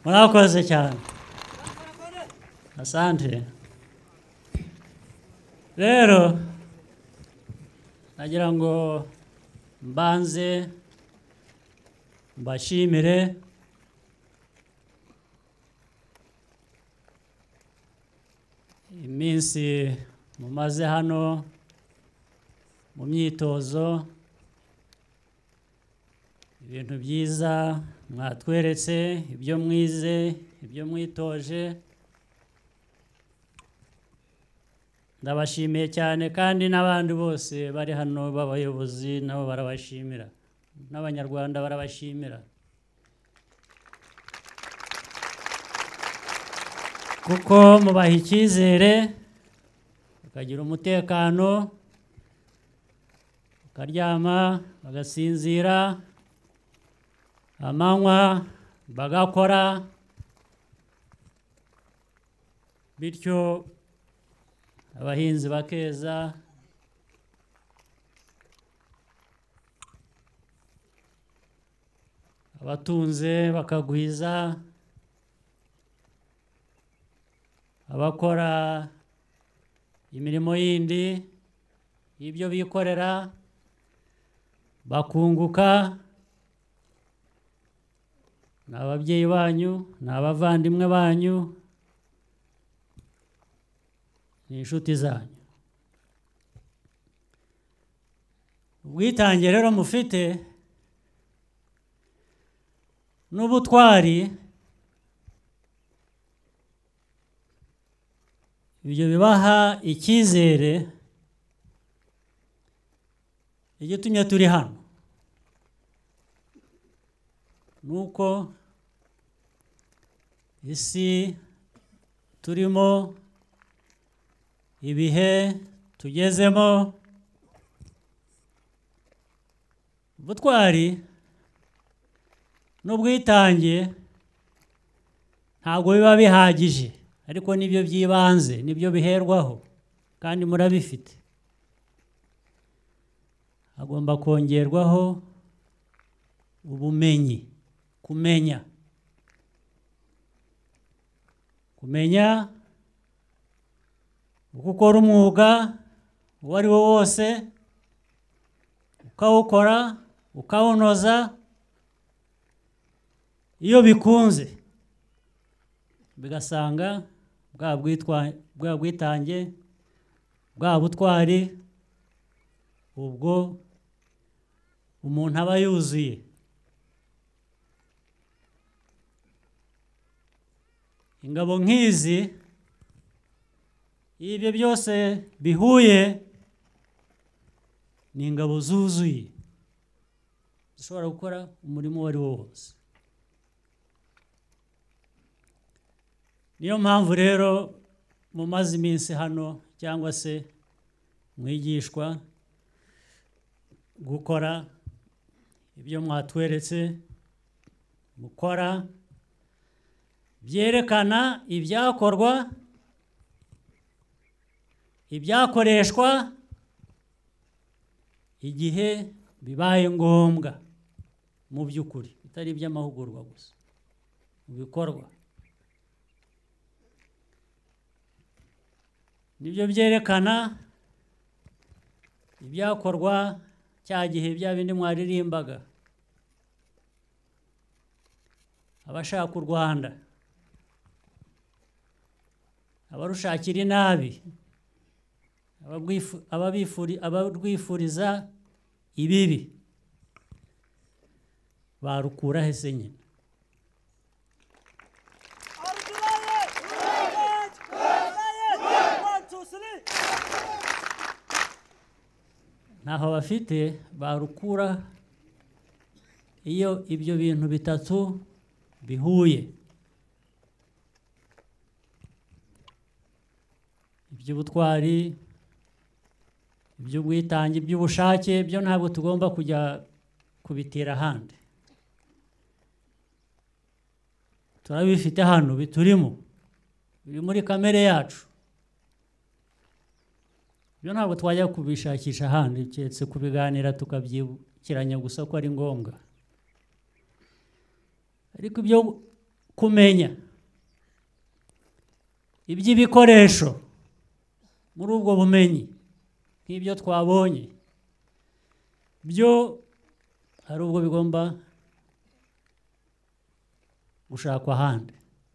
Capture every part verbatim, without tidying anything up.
murakoze cyane asante rero nagira ngo mbanze mbashimire iminsi mumaze hano mu myitozo ibintu byiza mwatweretse ibyo mwize ibyo mwitoje ndabashimiye cyane kandi n'abandi bose bari hano b'abayobozi nabo barabashimira n'abanyarwanda barabashimira kuko mubaha icyizere bakagira umutekano bakaryama bagasinzira amanywa bagakora bityo abahinzi bakeza abatunze bakagwiza abakora imirimo yindi y'ibyo bikorera bakunguka ni ababyeyi banyu ni abavandimwe banyu ni inshuti zanyu ubwitange rero mufite n'ubutwari ibyo bibaha icyizere igitumye turi hano nuko isi turimo ibihe tugezemo ubutwari n'ubwitange ntabwo biba bihagije ariko nibyo by'ibanze nibyo biherwaho kandi murabifite hagomba kongerwaho ubumenyi kumenya kumenya uko ukora umwuga uwo ari wo wose ukawukora ukawunoza iyo bikunze bigasanga bwa bwitange bwa butwari ubwo umuntu aba yuzuye ingabo nk'izi iyo ibyo byose bihuye ni ingabo zuzuye zishobora gukora umurimo uwo ari wo wose niyo mpamvu rero mumaze iminsi hano cyangwa se mwigishwa gukora ibyo mwatweretse mukora byerekana ibyakorwa ibyakoreshwa igihe bibaye ngombwa mu by'ukuri bitari iby'amahugurwa gusa mu bikorwa nibyo byerekana ibyakorwa cya gihe bya bindi mwaririmbaga abashaka u Rwanda abarushakira inabi abarwifuriza ibibi barukura hese nyine ntaho bafite barukura iyo ibyo bintu bitatu bihuye iby'ubutwari iby'ubwitange iby'ubushake byo ntabwo tugomba kujya kubitira ahandi turabifite hano biturimo biri muri kamere yacu byo ntabwo twajya kubishakisha ahandi keretse kubiganira tukabyibukiranya gusa ko ari ngombwa ariko ibyo kumenya iby'ibikoresho muri ubwo bumenyi nk'ibyo twabonye byo hari ubwo bigomba gushakwa ahandi,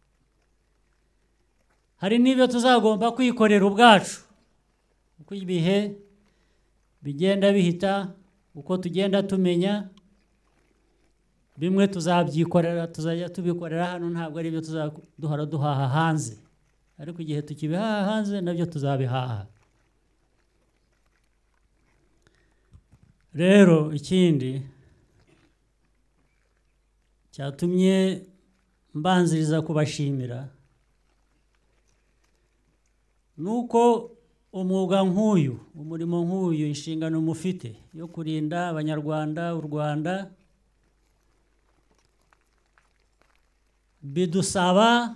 hari n'ibyo tuzagomba kwikorera ubwacu uko ibihe bigenda bihita, uko tugenda tumenya bimwe tuzabyikorera, tuzajya tubikorera hano, ntabwo ari ibyo tuzaduhora duhaha hanze, ariko igihe tukibihaha hanze nabyo tuzabihaha. Rero ikindi cyatumye mbanziriza kubashimira nuko umwuga nk'uyu, umurimo nk'uyu, inshingano mufite yo kurinda abanyarwanda, u Rwanda, bidusaba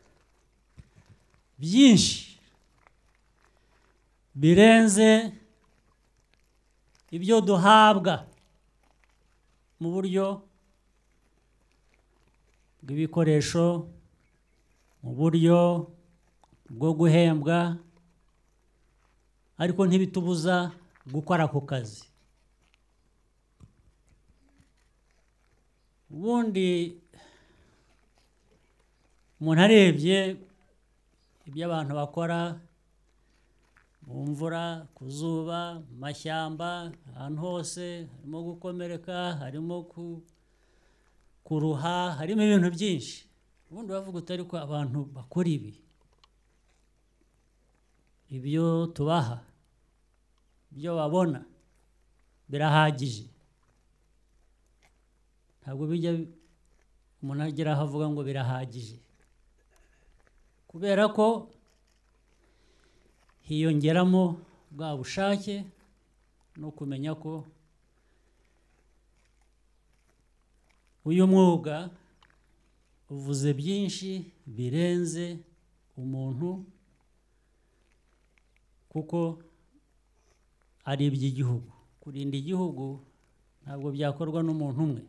byinshi birenze ibyo duhabwa mu buryo bw'ibikoresho, mu buryo bwo guhembwa, ariko ntibitubuza gukora ako kazi. Ubundi umuntu arebye ibyo abantu bakora mu mvura, ku zuba, mu mashyamba, ahantu hose harimo gukomereka, harimo kuruha, harimo ibintu byinshi. Ubundi bavuga utari ko abantu bakora ibi, ibyo tubaha, ibyo babona birahagije. Ntabwo bijya umuntu agera aho avuga ngo birahagije, kubera ko hiyongeramo bwa bushake no kumenya ko uyu mwuga uvuze byinshi birenze umuntu, kuko ari iby'igihugu. Kurinda igihugu ntabwo byakorwa n'umuntu umwe,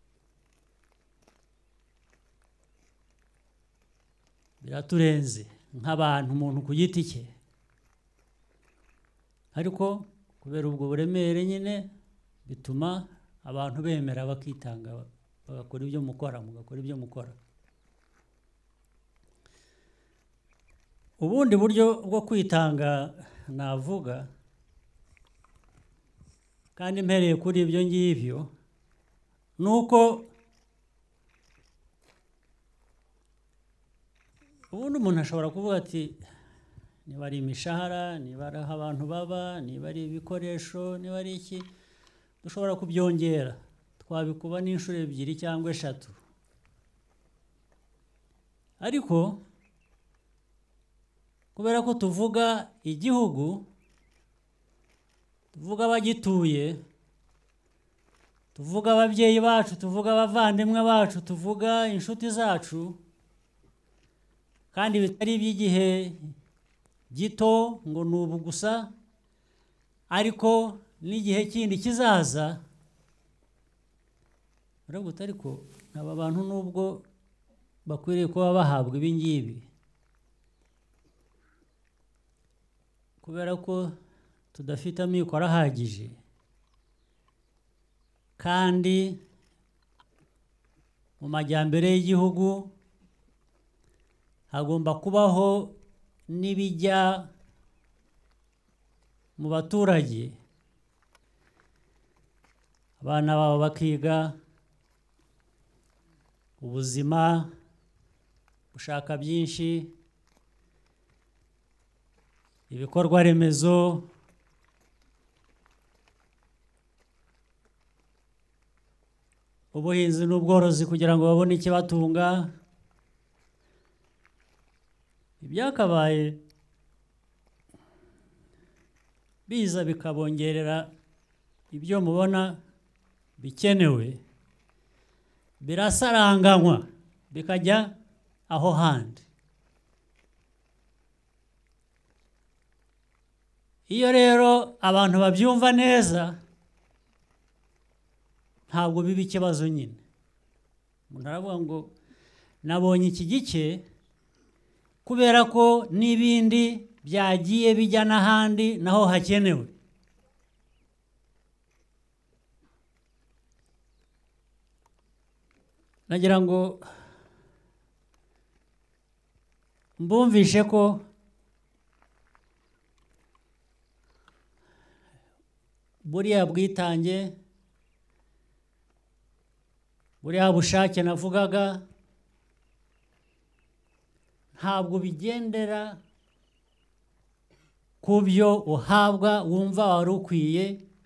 biraturenze nk'abantu, umuntu ku giti cye, ariko kubera ubwo buremere nyine bituma abantu bemera bakitanga, bagakora ibyo mukora, mugakora ibyo mukora. Ubundi buryo bwo kwitanga navuga, kandi mpereye kuri ibyo ngibyo, ni uko ubundi umuntu ashobora kuvuga ati niba ari imishahara, niba ari aho abantu baba, niba ari ibikoresho, niba ari iki, dushobora kubyongera twabikuba n'inshuro ebyiri cyangwa eshatu, ariko kubera ko tuvuga igihugu, tuvuga abagituye, tuvuga ababyeyi bacu, tuvuga abavandimwe bacu, tuvuga inshuti zacu, kandi bitari iby'igihe gito ngo ni ubu gusa, ariko n'igihe kindi kizaza. Uravuga ariko aba bantu nubwo bakwiriye kuba bahabwa ibi ngibi, kubera ko tudafite amikoro ahagije, kandi mu majyambere y'igihugu hagomba kubaho n'ibijya mu baturage, abana babo bakiga, ubuzima bushaka byinshi, ibikorwa remezo, ubuhinzi n'ubworozi kugira ngo babone ikibatunga. Ibyakabaye biza bikabongerera ibyo mubona bikenewe, birasaranganywa bikajya aho handi. Iyo rero abantu babyumva neza, ntabwo biba ikibazo nyine. Umuntu aravuga ngo nabonye iki gice kubera ko n'ibindi byagiye bijya n'ahandi naho hakenewe. Nagira ngo mbumvishe ko buriya bwitange, buriya bushake navugaga, ntabwo bigendera ku byo uhabwa wumva wari ukwiye,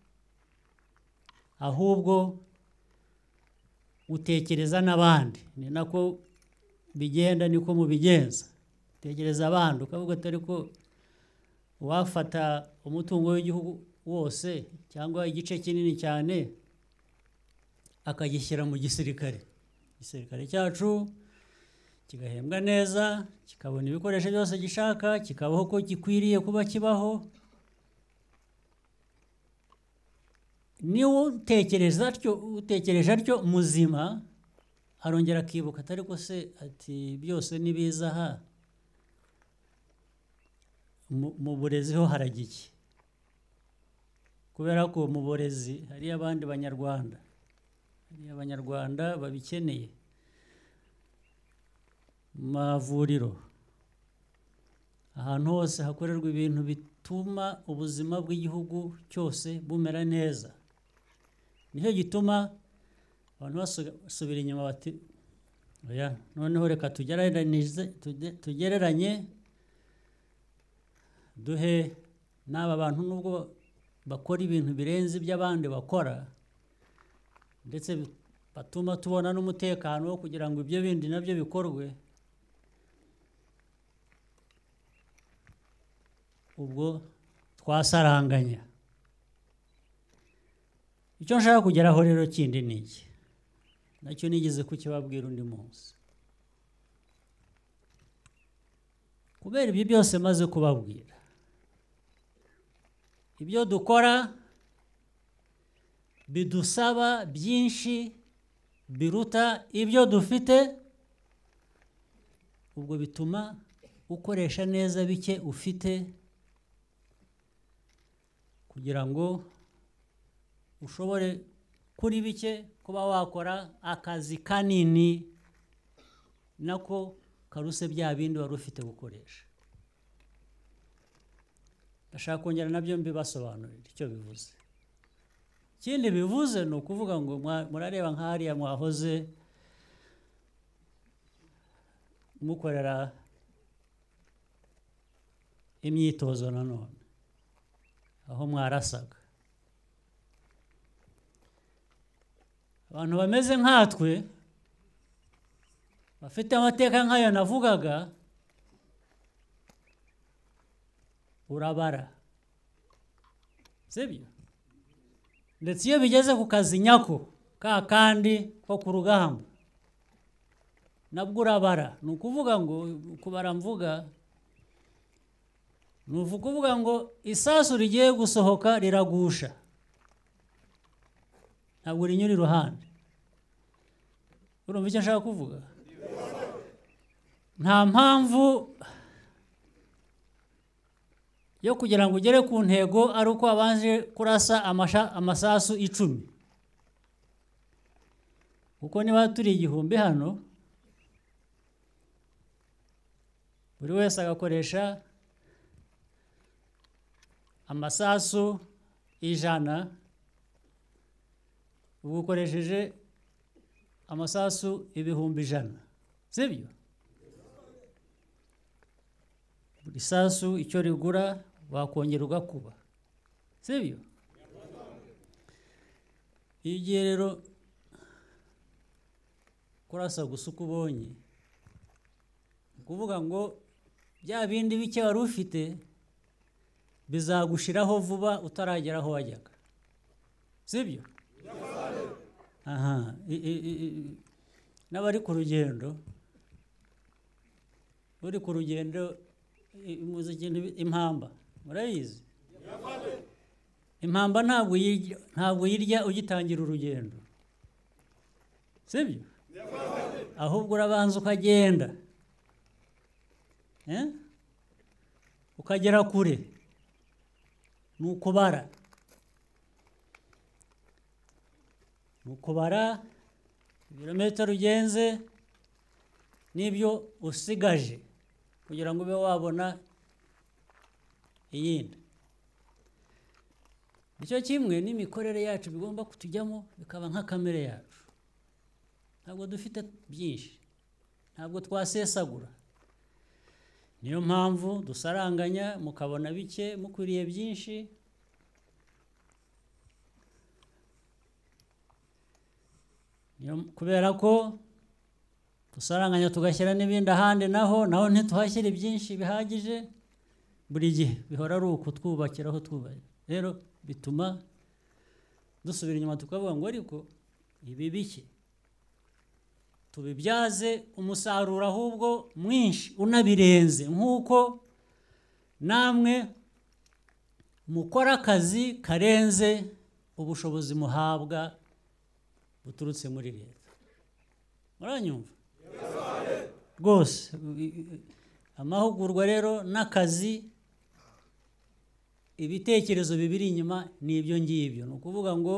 ahubwo utekereza n'abandi. Ni nako bigenda, niko mubigenza. Utekereza abandi ukavuga atari ko wafata umutungo w'igihugu wose cyangwa igice kinini cyane akagishyira mu gisirikare. Igisirikare cyacu kigahembwa neza, kikabona ibikoresho byose gishaka, kikabaho ko gikwiriye kuba kibaho. Niwo utekereza atyo, utekereje atyo muzima, arongera akibuka atari ko se ati byose nibiza aha mu burezi ho haragiye. Kubera ko mu burezi hari abandi banyarwanda, hari abanyarwanda babikeneye. Mavuriro, ahantu hose hakorerwa ibintu bituma ubuzima bw'igihugu cyose bumera neza. Niho gituma abantu basubira inyuma bati oya, noneho reka tugereranyije tugereranye duhe n'aba bantu nubwo bakora ibintu birenze iby'abandi bakora, ndetse batuma tubona n'umutekano wo kugira ngo ibyo bindi nabyo bikorwe. Ubwo twasaranganya. Icyo nshaka kugeraho rero kindi ni iki, nacyo nigeze kukibabwira undi munsi. Kubera ibyo byose maze kubabwira, ibyo dukora bidusaba byinshi biruta ibyo dufite, ubwo bituma ukoresha neza bike ufite kugira ngo ushobore kuri bike kuba wakora akazi kanini nako karuse bya bindi wari ufite gukoresha. Ndashaka kongera nabyo mbibasobanurira icyo bivuze. Ikindi bivuze ni ukuvuga ngo murareba nk'ahariya mwahoze mukorera imyitozo nanone, aho mwarasaga. Abantu bameze nkatwe bafite amateka nk'ayo navugaga, urabara, sibyo? Ndetse iyo bigeze ku kazi nyako ka kandi ko ku rugamba nabwo urabara. Ni ukuvuga ngo kubara mvuga ni ukuvuga ngo isasu rigiye gusohoka riragusha, ntabwo rinyura iruhande. Urumva icyo nshaka kuvuga? Nta mpamvu yo kugira ngo ugere ku ntego ari uko wabanje kurasa amasasu icumi. Kuko niba turi igihumbi hano, buri wese agakoresha amasasu ijana, ubu ukoresheje amasasu ibihumbi ijana, sibyo? Buri sasu icyo rigura wakongera ugakuba, sibyo? Iyo ugiye rero kurasa gusa uko ubonye, ukuvuga ngo bya bindi bike wari ufite bizagushiraho vuba utaragera aho wajyaga, sibyo? Aha, n'abari ku rugendo, uri ku rugendo muzi ikintu impamba, murayizi? Impamba ntabwo yirya, ntabwo yirya ugitangira urugendo, sibyo? ahubwo urabanza ukagenda ukagera kure, ni ukubara ni ukubara ibirometero ugenze n'ibyo usigaje kugira ngo ube wabona iyindi. Nicyo kimwe n'imikorere yacu bigomba kutujyamo bikaba nka kamere yacu. Ntabwo dufite byinshi, ntabwo twasesagura. Niyo mpamvu dusaranganya mukabona bike mukwiriye byinshi. Kubera ko dusaranganya tugashyira n'ibindi ahandi, naho naho ntituhashyire byinshi bihagije, buri gihe bihora ari uko twubakiraho twubakira. Rero bituma dusubira inyuma tukavuga ngo ariko ibi bike tubibyaze umusaruro ahubwo mwinshi unabirenze, nk'uko namwe mukora akazi karenze ubushobozi muhabwa buturutse muri leta. Muranyumva? Rwose amahugurwa rero n'akazi, ibitekerezo bibiri inyuma ni ibyo ngibyo. Ni ukuvuga ngo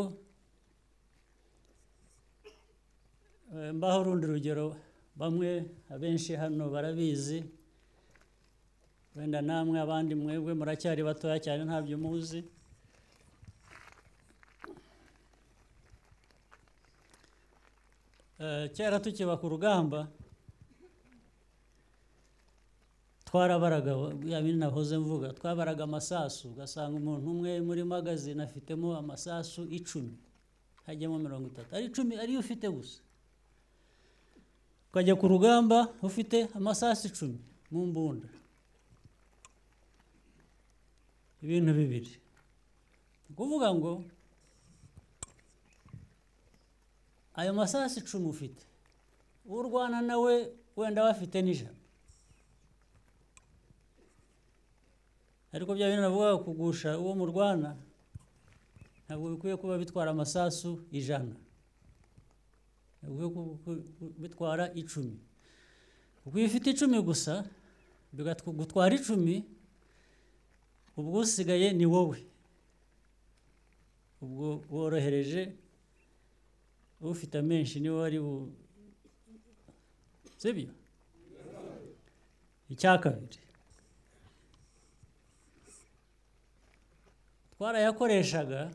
mbaho urundi rugero, bamwe abenshi hano barabizi, wenda namwe abandi mwebwe muracyari batoya cyane ntabyo muzi. Kera tukiba ku rugamba twarabaraga, yabindi nahoze mvuga, twabaraga amasasu, ugasanga umuntu umwe muri magazine afitemo amasasu icumi, hajyamo mirongo itatu, ari icumi ariyo ufite gusa. Ukajya ku rugamba ufite amasasu icumi mu mbunda. Ibintu bibiri. Kuvuga ngo ayo masasu icumi ufite, urwana nawe wenda bafite n'ijana. Ariko bya bintu navuga kugusha uwo murwana ntabwo bikwiye kuba bitwara amasasu ijana, ntabwo bitwara icumi. Kuko iyo ufite icumi gusa bigatwara icumi, ubwo usigaye ni wowe, ubwo worohereje ufite amenshi niwe wari bu sibyo. Icya kabiri, twarayakoreshaga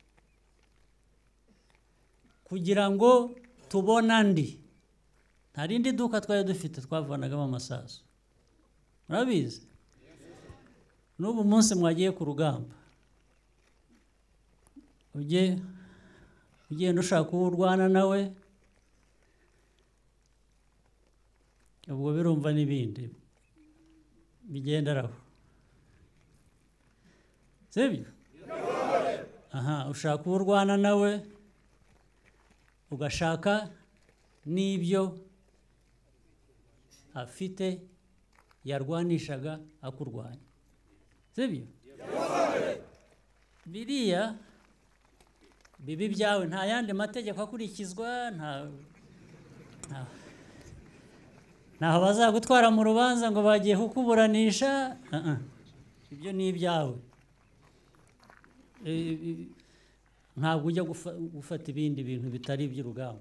kugira ngo tubone andi. Nta rindi duka twari dufite twavanagamo amasasu, murabizi. N'ubu munsi mwagiye ku rugamba, ujye ugenda ushaka uwo urwana nawe, ubwo birumva n'ibindi bigenderaho, sibyo? Aha, ushaka uwo urwana nawe, ugashaka n'ibyo afite yarwanishaga akurwanya, sibyo? Biriya bibi byawe nta yandi mategeko akurikizwa, nta ntaho bazagutwara mu rubanza ngo bagiye kukuburanisha. Ibyo ni ibyawe. Ntabwo ujya gufata ibindi bintu bitari iby'urugamba.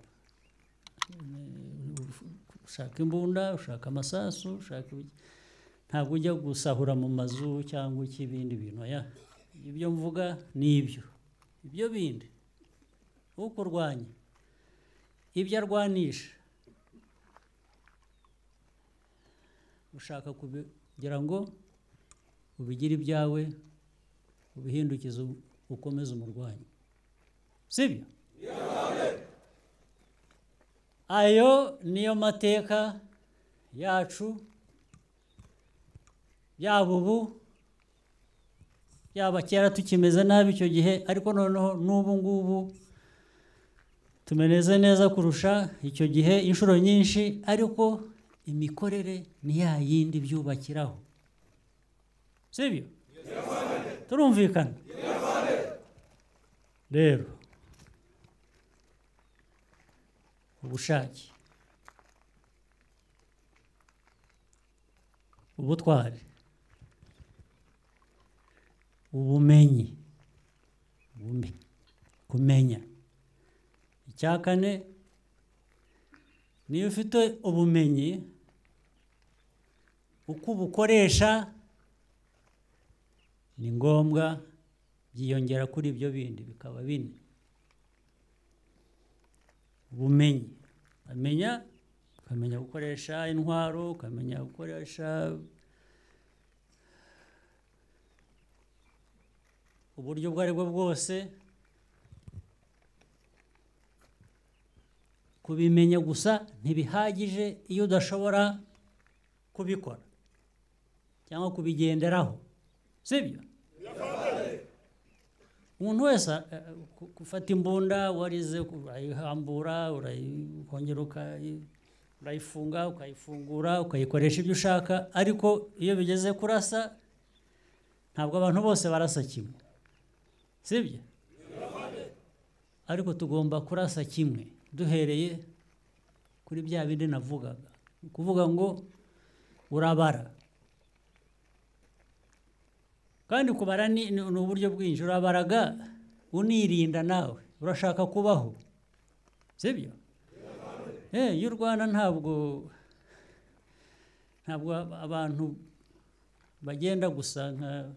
Ushaka imbunda, ushaka amasasu, ntabwo ujya gusahura mu mazu cyangwa ikibindi bintu. Ibyo mvuga ni ibyo, ibyo bindi ukurwanya, ibyo arwanisha, ushaka kugira ngo ubigire ibyawe, ubihindukize, ukomeze umurwanyi, sibyo? Ayo niyo mateka yacu, yaba ubu yaba kera tukimeze nabi icyo gihe, ariko noneho n'ubu ngubu tumeneze neza kurusha icyo gihe inshuro nyinshi, ariko imikorere ni ya yindi byubakiraho, sibyo? Turumvikana? Rero ubushake ubutwari, ubumenyi, ubumenyi, kumenya. Icya kane, niyo ufite ubumenyi uko ubukoresha ni ngombwa byiyongera kuri ibyo bindi bikaba bine. Ubumenyi, ukamenya ukamenya gukoresha intwaro, ukamenya gukoresha uburyo ubwo ari bwo bwose. Kubimenya gusa ntibihagije iyo udashobora kubikora cyangwa kubigenderaho, sibyo? Umuntu wese gufata imbunda warize urayihambura, urayikongera urayifunga, ukayifungura, ukayikoresha ibyo ushaka, ariko iyo bigeze kurasa ntabwo abantu bose barasa kimwe, sibyo? Ariko tugomba kurasa kimwe duhereye kuri bya bindi navugaga, kuvuga ngo urabara, kandi kubara ni uburyo bwinshi. Urabaraga unirinda, nawe urashaka kubaho, sibyo? Eh, y'u Rwanda ntabwo ntabwo abantu bagenda gusa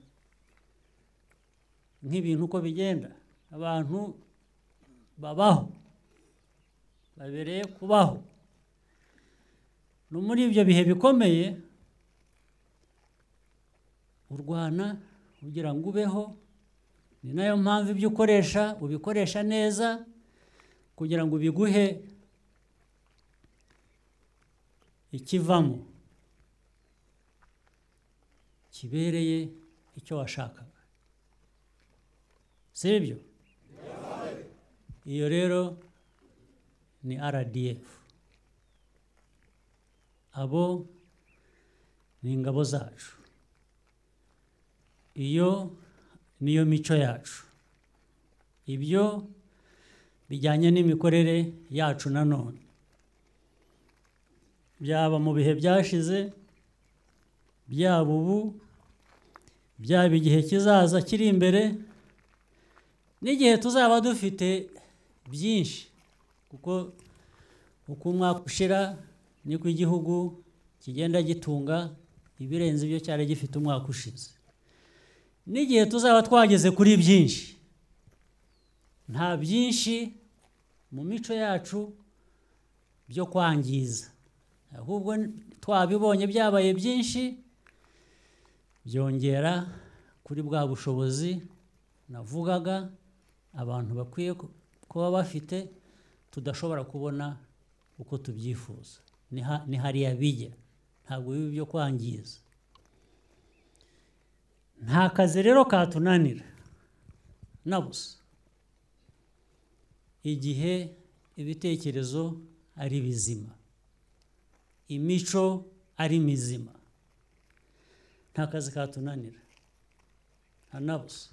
nk'ibintu uko bigenda. Abantu babaho, babereye kubaho. No muri ibyo bihe bikomeye urwana kugira ngo ubeho. Ni nayo mpamvu ibyo ukoresha ubikoresha neza kugira ngo biguhe ikivamo kibereye icyo washakaga, sibyo? Iyo rero ni R D F. Abo ni ingabo zacu. Iyo niyo mico yacu. Ibyo bijyanye n'imikorere yacu nanone, byaba mu bihe byashize, byaba ubu, byaba igihe kizaza kiri imbere, n'igihe tuzaba dufite byinshi, kuko uko umwaka ushira niko igihugu kigenda gitunga ibirenze ibyo cyari gifite umwaka ushize. N'igihe tuzaba twageze kuri byinshi, nta byinshi mu mico yacu byo kwangiza, ahubwo twabibonye byabaye byinshi, byongera kuri bwa bushobozi navugaga abantu bakwiye kuba bafite, tudashobora kubona uko tubyifuza. Ni hariya bijya, ntabwo bibi byo kwangiza. Nta kazi rero katunanira na busa igihe ibitekerezo ari bizima, imico ari mizima. Nta kazi katunanira na busa.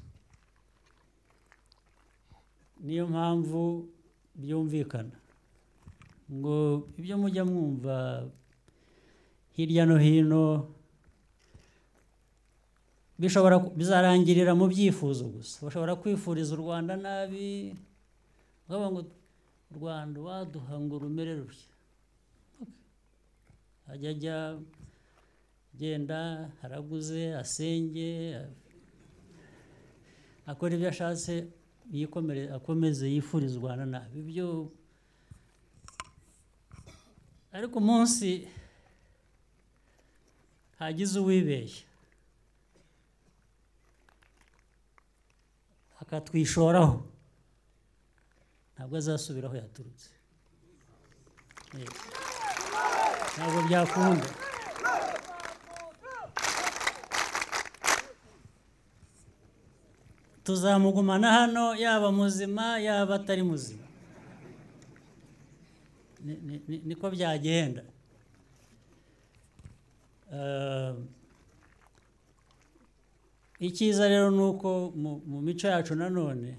Niyo mpamvu byumvikana ngo ibyo mujya mwumva hirya no hino bishobora bizarangirira mu byifuzo gusa. Bashobora kwifuriza u Rwanda nabi, bavuga ngo u Rwanda waduha ngo rumere rutya. Ajya ajya genda haraguze, asenge, akora ibyo ashatse, yikomere akomeze yifuriza u Rwanda nabi. Ibyo ariko umunsi hagize uwibeshya akatwishoraho, ntabwo azasubira aho yaturutse. Ntabwo byakunda. Tuzamugumana hano, yaba muzima yaba atari muzima. Niko byagenda. Icyiza rero ni uko mu mico yacu nanone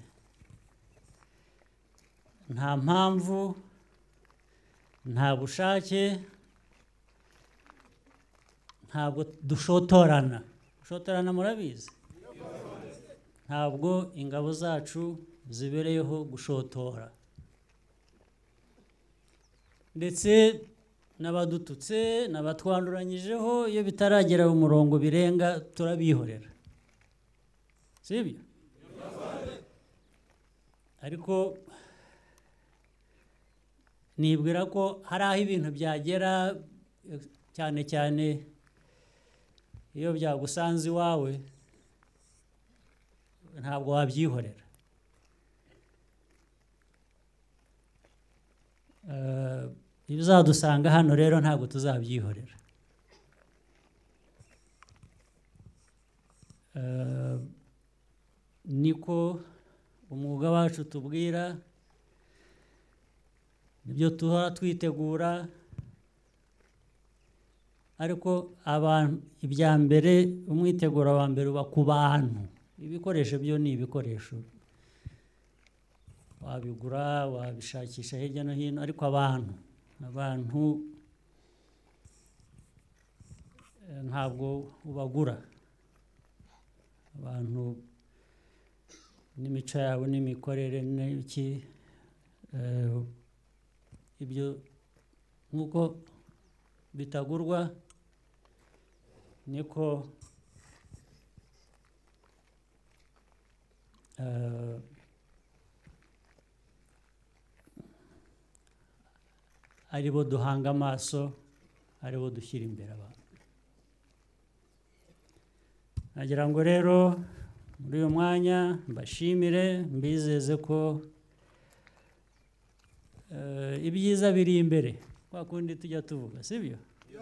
nta mpamvu, nta bushake, ntabwo dushotorana. Gushotorana murabizi, ntabwo ingabo zacu zibereyeho gushotora, ndetse n'abadututse n'abatwanduranyijeho iyo bitaragera mu murongo birenga turabihorera, sibyo? Ariko nibwira ko hari aho ibintu byagera, cyane cyane iyo byagusanze iwawe, ntabwo wabyihorera. Ibizadusanga hano rero ntabwo tuzabyihorera. Niko umwuga wacu tubwira, nibyo tuhora twitegura, ariko abantu ibya mbere, umwiteguro wa mbere uba ku bantu. Ibikoresho byo ni ibikoresho, wabigura wabishakisha hirya no hino, ariko abantu abantu ntabwo ubagura. Abantu n'imico yabo n'imikorere n'iki, ibyo nk'uko bitagurwa niko aribo duhanga amaso, aribo dushyira imbere abantu. Nagira ngo rero muri uyu mwanya mbashimire, mbizeze ko ibyiza biri imbere, kwa kundi tujya tuvuga, sibyo?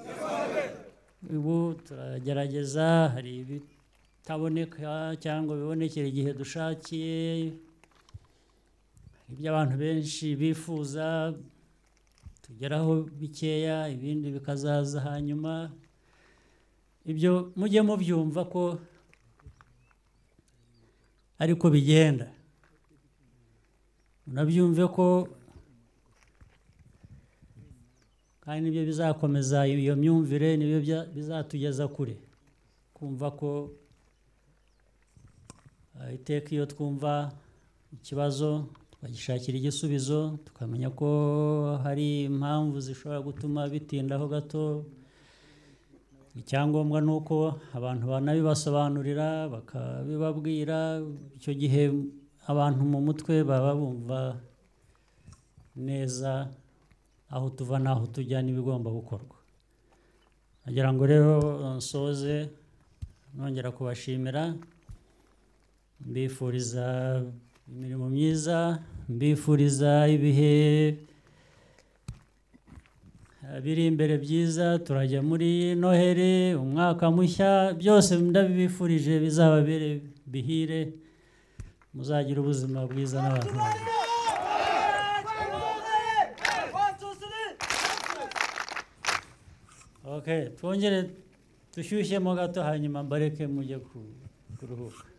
Ubu turagerageza, hari ibitaboneka cyangwa bibonekera igihe dushakiye, ibyo abantu benshi bifuza tugeraho bikeya, ibindi bikazaza hanyuma. Ibyo mujye mubyumva ko ariko bigenda, unabyumve ko kandi nibyo bizakomeza iyo myumvire, nibyo bizatugeza kure, kumva ko iteka iyo twumva ikibazo tukagishakira igisubizo, tukamenya ko hari impamvu zishobora gutuma bitindaho gato. Icyangombwa ni uko abantu banabibasobanurira, bakabibabwira. Icyo gihe abantu mu mutwe baba bumva neza aho tuva n'aho tujya n'ibigomba gukorwa. Nagira ngo rero nsoze nongera kubashimira, mbifuriza imirimo myiza, mbifuriza ibihe biri imbere byiza. Turajya muri Noheri, umwaka mushya, byose ndabibifurije bizababere bihire, muzagira ubuzima bwiza n'abantu. Okay, twongere dushyushyemo gato hanyuma mbareke mujye kuruhuka.